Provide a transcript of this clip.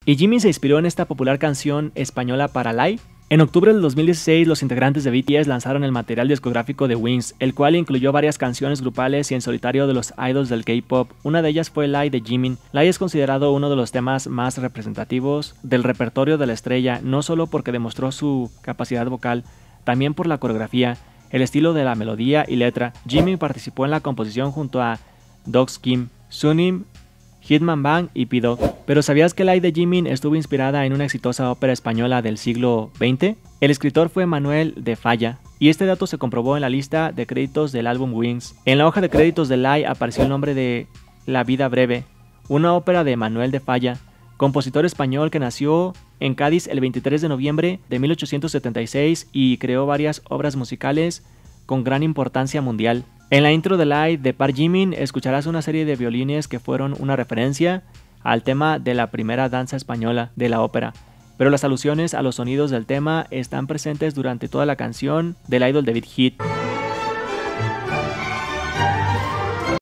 y Jimin se inspiró en esta popular canción española para Lie. En octubre del 2016, los integrantes de BTS lanzaron el material discográfico de Wings, el cual incluyó varias canciones grupales y en solitario de los idols del K-pop. Una de ellas fue Lie de Jimin. Lie es considerado uno de los temas más representativos del repertorio de la estrella, no solo porque demostró su capacidad vocal, también por la coreografía, el estilo de la melodía y letra. Jimin participó en la composición junto a Dogs Kim, Sunim, Hitman Bang y P-Dog. Pero ¿sabías que Lie de Jimin estuvo inspirada en una exitosa ópera española del siglo XX? El escritor fue Manuel de Falla, y este dato se comprobó en la lista de créditos del álbum Wings. En la hoja de créditos de Lie apareció el nombre de La vida breve, una ópera de Manuel de Falla, compositor español que nació en Cádiz el 23 de noviembre de 1876 y creó varias obras musicales con gran importancia mundial. En la intro de Lie de Park Jimin escucharás una serie de violines que fueron una referencia al tema de la primera danza española de la ópera, pero las alusiones a los sonidos del tema están presentes durante toda la canción del idol de Big Hit.